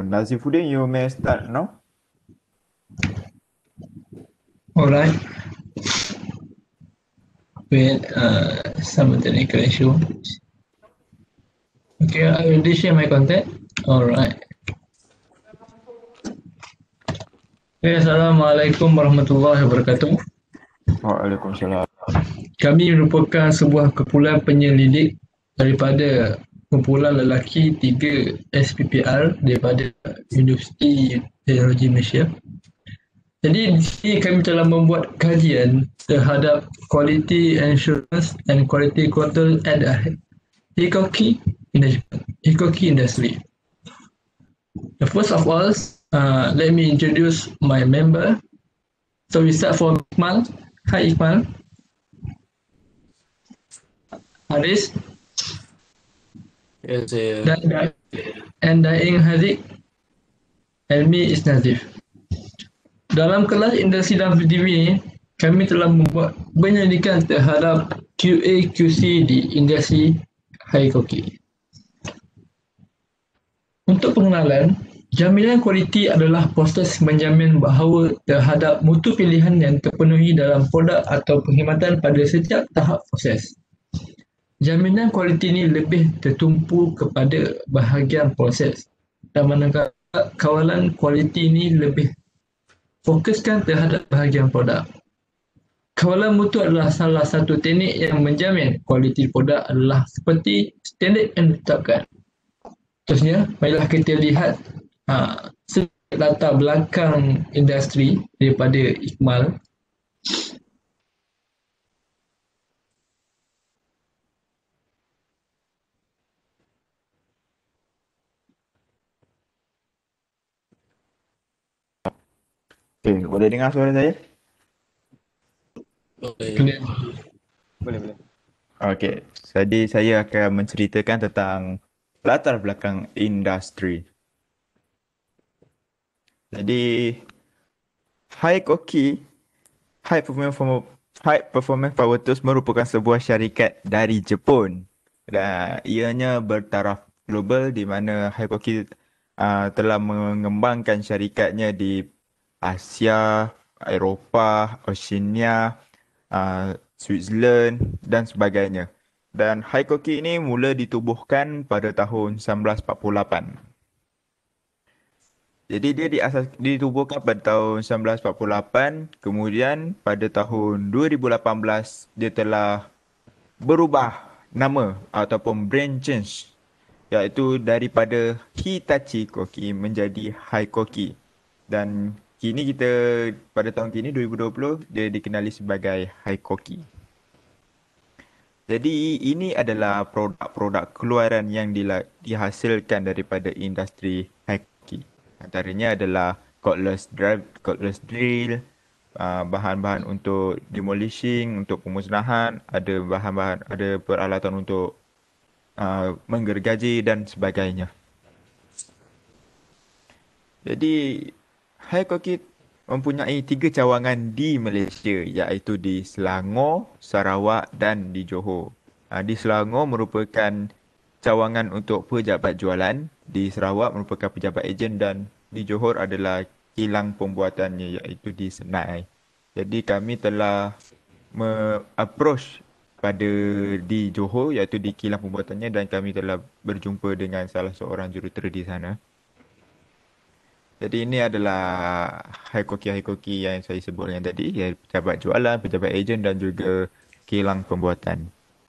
Nazifuddin, you may start now. Alright, with some technical issue. Okay, I will share my content. Alright. Okay, Assalamualaikum warahmatullahi wabarakatuh. Waalaikumsalam. Kami merupakan sebuah kumpulan penyelidik daripada kumpulan lelaki 3 SPPR daripada Universiti Teknologi Malaysia. Jadi di sini kami telah membuat kajian terhadap quality assurance and quality control at the Hikoki industry. First of all, let me introduce my member. So we start from Iqmal. Hi Iqmal. Haris. Yes, Dan Daing Haziq. And me is Nazif. Dalam kelas industri dan PTV ini, kami telah membuat penyelidikan terhadap QA QC di industri Hikoki. Untuk pengenalan, jaminan kualiti adalah proses menjamin bahawa terhadap mutu pilihan yang terpenuhi dalam produk atau perkhidmatan pada setiap tahap proses. Jaminan kualiti ini lebih tertumpu kepada bahagian proses dan manakala kawalan kualiti ini lebih fokuskan terhadap bahagian produk. Kawalan mutu adalah salah satu teknik yang menjamin kualiti produk adalah seperti standard yang ditetapkan. Terusnya, marilah kita lihat latar belakang industri daripada Iqmal. Okay, boleh dengar suara saya? boleh. Boleh. Okay, jadi saya akan menceritakan tentang latar belakang industri. Jadi, Hikoki, High Performance Power Tools merupakan sebuah syarikat dari Jepun. Dan ianya bertaraf global di mana Hikoki telah mengembangkan syarikatnya di Asia, Eropah, Oceania, Switzerland dan sebagainya. Dan Hikoki ini mula ditubuhkan pada tahun 1948. Jadi dia ditubuhkan pada tahun 1948, kemudian pada tahun 2018 dia telah berubah nama ataupun brand change, iaitu daripada Hitachi Koki menjadi Hikoki. Dan pada tahun kini 2020 dia dikenali sebagai Hikoki. Jadi ini adalah produk-produk keluaran yang dihasilkan daripada industri Hikoki. Antaranya adalah cordless drill, bahan-bahan untuk demolishing, untuk pemusnahan, ada peralatan untuk menggergaji dan sebagainya. Jadi Hikoki mempunyai 3 cawangan di Malaysia, iaitu di Selangor, Sarawak dan di Johor. Di Selangor merupakan cawangan untuk pejabat jualan, di Sarawak merupakan pejabat ejen dan di Johor adalah kilang pembuatannya, iaitu di Senai. Jadi kami telah approach di Johor, iaitu di kilang pembuatannya, dan kami telah berjumpa dengan salah seorang jurutera di sana. Jadi ini adalah Hikoki yang saya sebutkan tadi, iaitu pejabat jualan, pejabat ejen dan juga kilang pembuatan.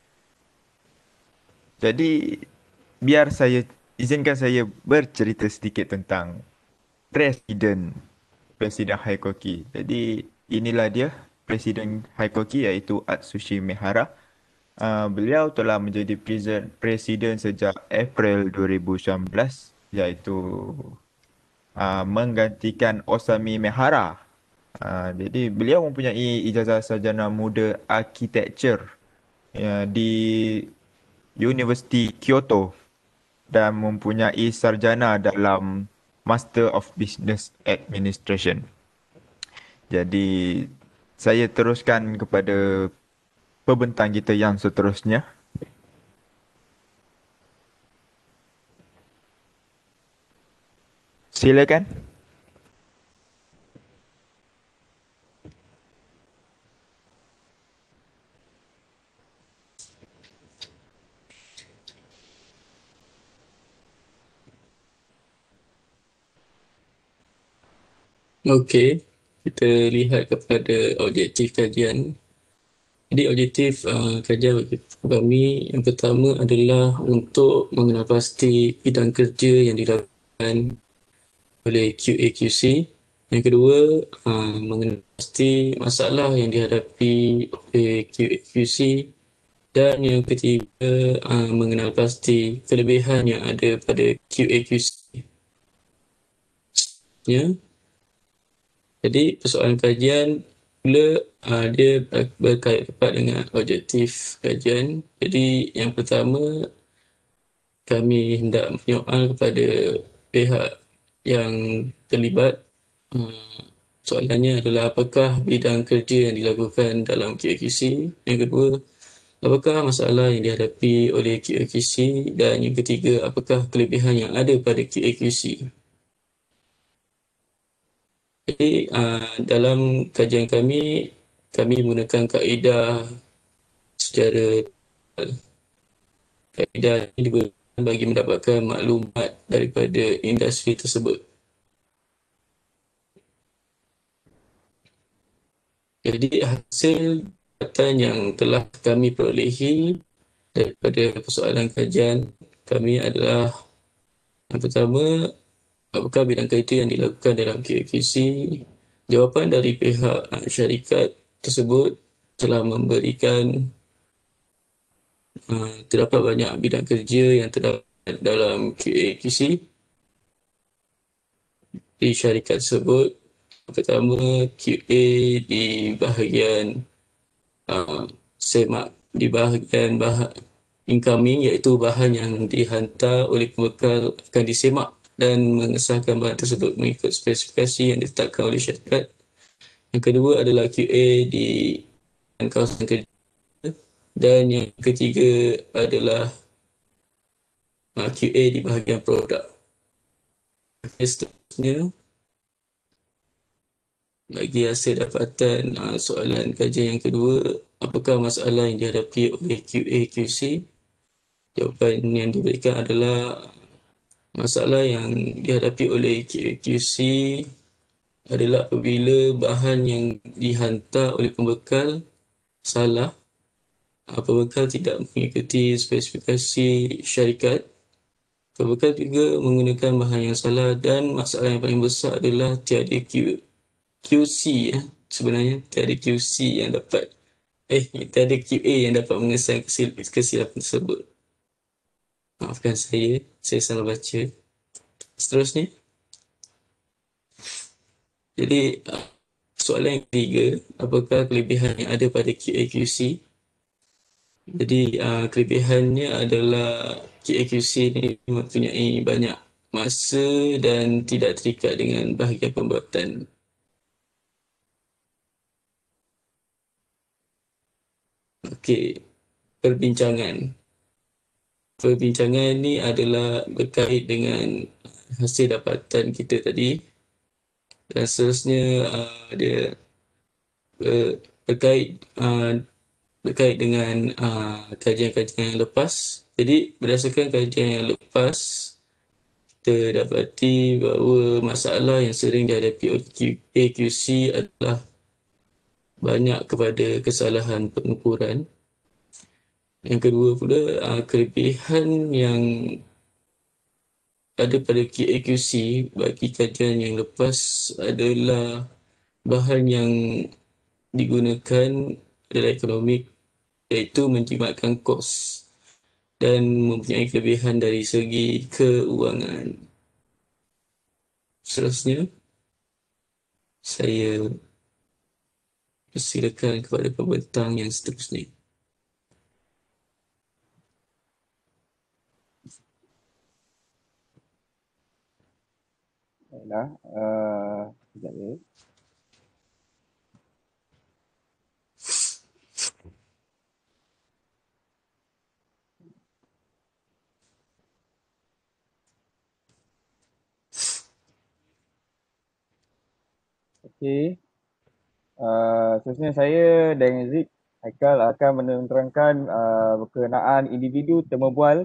Jadi izinkan saya bercerita sedikit tentang Presiden Hikoki. Jadi inilah dia Presiden Hikoki, iaitu Atsushi Mihara. Beliau telah menjadi presiden sejak April 2019, iaitu menggantikan Osami Mihara. Jadi beliau mempunyai ijazah sarjana muda architecture di Universiti Kyoto dan mempunyai sarjana dalam Master of Business Administration. Jadi saya teruskan kepada pembentang kita yang seterusnya. Silakan. Okey, kita lihat kepada objektif kajian. Jadi objektif kajian bagi kami yang pertama adalah untuk mengenal pasti bidang kerja yang dilakukan oleh QA/QC. Yang kedua, mengenal pasti masalah yang dihadapi oleh QA/QC. Dan yang ketiga, mengenal pasti kelebihan yang ada pada QA/QC. Ya, jadi persoalan kajian pula dia berkait rapat dengan objektif kajian. Jadi yang pertama, kami hendak menyoal kepada pihak yang terlibat. Uh, Soalannya adalah apakah bidang kerja yang dilakukan dalam QAQC. Yang kedua, apakah masalah yang dihadapi oleh QAQC. Dan yang ketiga, apakah kelebihan yang ada pada QAQC. Jadi dalam kajian kami menggunakan secara kaedah ini digunakan bagi mendapatkan maklumat daripada industri tersebut. Jadi hasil dapatan yang telah kami perolehi daripada persoalan kajian kami adalah yang pertama, apakah bidang kerja yang dilakukan dalam QAQC. Jawapan dari pihak syarikat tersebut telah memberikan terdapat banyak bidang kerja yang terdapat dalam QAQC di syarikat tersebut. Pertama, QA di bahagian semak, di bahagian incoming, iaitu bahan yang dihantar oleh pembekal akan disemak dan mengesahkan bahan tersebut mengikut spesifikasi yang ditetapkan oleh syarikat. Yang kedua adalah QA di kawasan kerja. Dan yang ketiga adalah QA di bahagian produk. Seterusnya, bagi hasil dapatan soalan kajian yang kedua, apakah masalah yang dihadapi oleh QA/QC? Jawapan yang diberikan adalah masalah yang dihadapi oleh QA/QC adalah apabila bahan yang dihantar oleh pembekal salah, pembekal tidak mengikuti spesifikasi syarikat, pembekal juga menggunakan bahan yang salah, dan masalah yang paling besar adalah tiada QC sebenarnya tiada QC yang dapat tiada QA yang dapat mengesahkan kesilapan tersebut. Maafkan saya salah baca. Seterusnya, jadi soalan yang ketiga, apakah kelebihan yang ada pada QA/QC? Jadi kelebihannya adalah QA/QC ni mempunyai banyak masa dan tidak terikat dengan bahagian pembuatan. Okey, perbincangan. Perbincangan ni adalah berkait dengan hasil dapatan kita tadi. Dan seterusnya dia berkait berkait dengan kajian-kajian yang lepas. Jadi berdasarkan kajian yang lepas, kita dapati bahawa masalah yang sering dihadapi oleh QA/QC adalah banyak kepada kesalahan pengukuran. Yang kedua pula, kelebihan yang ada pada QA/QC bagi kajian yang lepas adalah bahan yang digunakan adalah ekonomik, iaitu menjimatkan kos dan mempunyai kelebihan dari segi keuangan. Seterusnya, saya persilakan kepada pembentang yang seterusnya. Baiklah, sekejap ya. Okey. Seterusnya saya dan Zik Haikal akan menerangkan berkenaan individu temu bual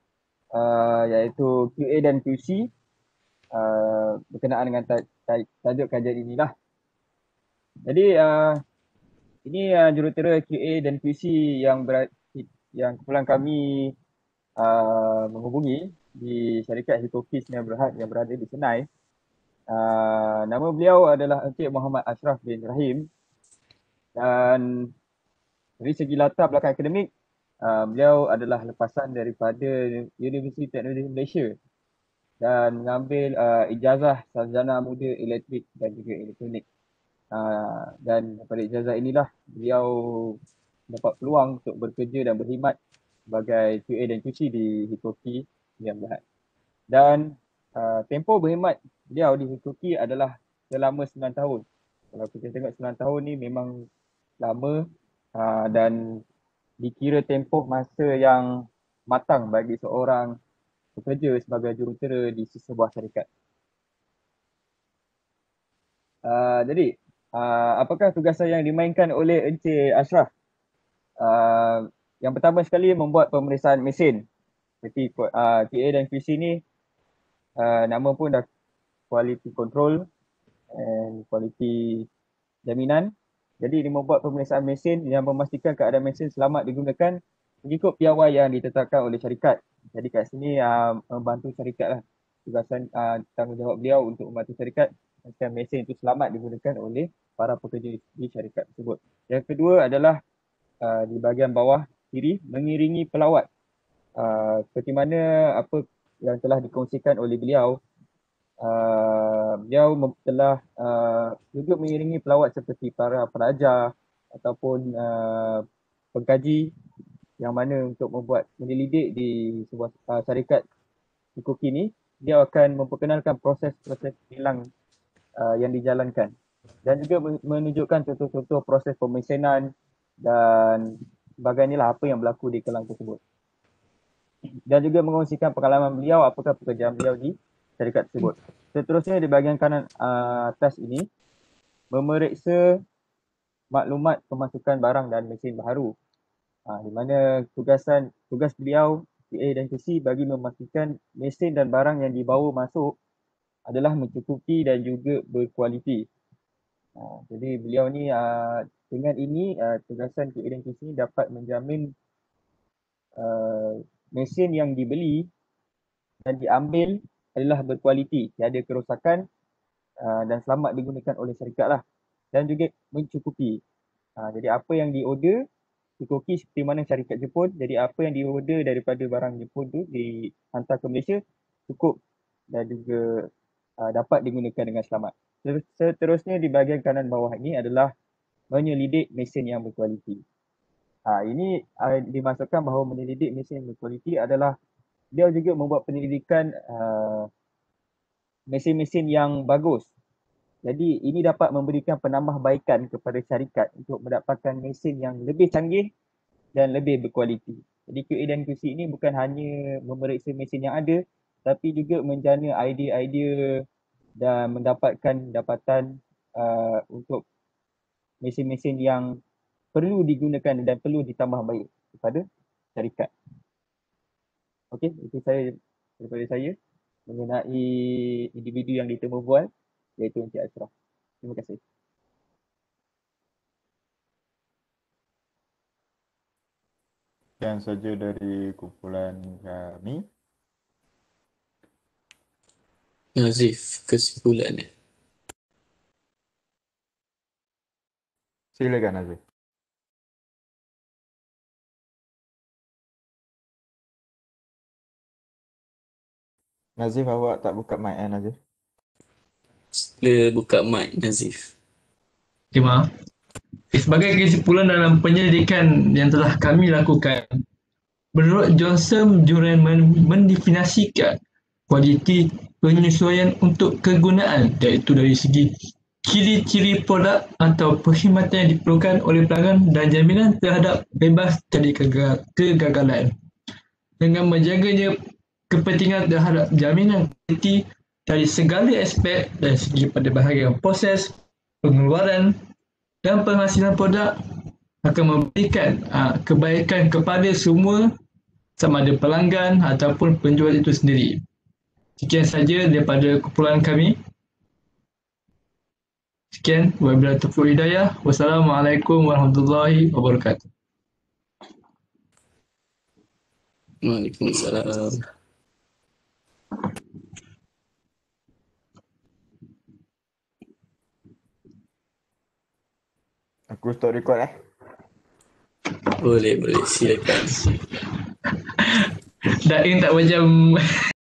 iaitu QA dan QC berkenaan dengan tajuk kajian inilah. Jadi ini jurutera QA dan QC yang kumpulan kami menghubungi di syarikat Hitoki Sdn Bhd yang berada di Senai. Nama beliau adalah Encik Muhammad Ashraf bin Rahim, dan dari segi latar belakang akademik, beliau adalah lepasan daripada Universiti Teknologi Malaysia dan mengambil ijazah sarjana muda elektrik dan juga elektronik. Dan daripada ijazah inilah beliau dapat peluang untuk bekerja dan berkhidmat sebagai QA dan QC di Hitoki Sdn Bhd. Dan tempoh berkhidmat beliau di Hitoki adalah selama 9 tahun. Kalau kita tengok 9 tahun ni memang lama dan dikira tempoh masa yang matang bagi seorang bekerja sebagai jurutera di sebuah syarikat. Jadi apakah tugasan yang dimainkan oleh Encik Ashraf? Yang pertama sekali membuat pemeriksaan mesin. Seperti QA dan QC ni nama pun dah quality control and quality jaminan. Jadi dia membuat pemeriksaan mesin yang memastikan keadaan mesin selamat digunakan mengikut piawai yang ditetapkan oleh syarikat. Jadi kat sini membantu syarikat lah. Tugasan tanggungjawab beliau untuk membantu syarikat memastikan mesin itu selamat digunakan oleh para pekerja di syarikat tersebut. Yang kedua adalah di bahagian bawah kiri, mengiringi pelawat. Seperti mana apa yang telah dikongsikan oleh beliau, beliau telah juga mengiringi pelawat seperti para pelajar ataupun pengkaji yang mana untuk membuat menyelidik di sebuah syarikat Hitoki ni, dia akan memperkenalkan proses-proses kilang yang dijalankan dan juga menunjukkan contoh-contoh proses pemesanan dan sebagainya lah apa yang berlaku di kilang tersebut. Dan juga mengongsikan pengalaman beliau, apakah pekerjaan beliau di syarikat tersebut. Seterusnya di bahagian kanan atas ini, memeriksa maklumat pemasukan barang dan mesin baharu. Di mana tugas beliau QA dan QC bagi memastikan mesin dan barang yang dibawa masuk adalah mencukupi dan juga berkualiti. Jadi beliau ni dengan ini tugasan QA dan QC dapat menjamin mesin yang dibeli dan diambil adalah berkualiti, tiada kerosakan dan selamat digunakan oleh syarikat lah, dan juga mencukupi. Jadi apa yang diorder Hitoki seperti mana syarikat Jepun, jadi apa yang diorder daripada barang Jepun tu dihantar ke Malaysia cukup dan juga dapat digunakan dengan selamat. Seterusnya di bahagian kanan bawah ini adalah menyelidik mesin yang berkualiti. Ini dimasukkan bahawa menyelidik mesin yang berkualiti adalah dia juga membuat penyelidikan mesin-mesin yang bagus. Jadi ini dapat memberikan penambahbaikan kepada syarikat untuk mendapatkan mesin yang lebih canggih dan lebih berkualiti. Jadi QA dan QC ini bukan hanya memeriksa mesin yang ada, tapi juga menjana idea-idea dan mendapatkan dapatan untuk mesin-mesin yang perlu digunakan dan perlu ditambah baik kepada syarikat. Okey, itu daripada saya mengenai individu yang ditemu bual, iaitu Encik Ashraf. Terima kasih. Sekian saja dari kumpulan kami. Nazif, kesimpulannya. Silakan Azif. Nazif, awak tak buka mic Nazif? Sila buka mic, Nazif. Okay, maaf. Sebagai kesimpulan dalam penyelidikan yang telah kami lakukan, menurut Johnson, juruan mendefinisikan kualiti penyesuaian untuk kegunaan, iaitu dari segi ciri-ciri produk atau perkhidmatan yang diperlukan oleh pelanggan dan jaminan terhadap bebas dari kegagalan. Dengan menjaganya kepentingan terhadap jaminan kualiti dari segala aspek dari segi pada bahagian proses, pengeluaran dan penghasilan produk akan memberikan kebaikan kepada semua sama ada pelanggan ataupun penjual itu sendiri. Sekian saja daripada kumpulan kami. Sekian, wabillahi taufiq hidayah. Wassalamualaikum warahmatullahi wabarakatuh. Waalaikumsalam. Aku stop record Boleh, silakan. Daing tak macam